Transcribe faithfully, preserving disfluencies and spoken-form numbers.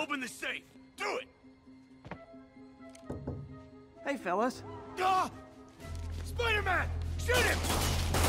Open the safe! Do it! Hey, fellas. Ah! Spider-Man! Shoot him!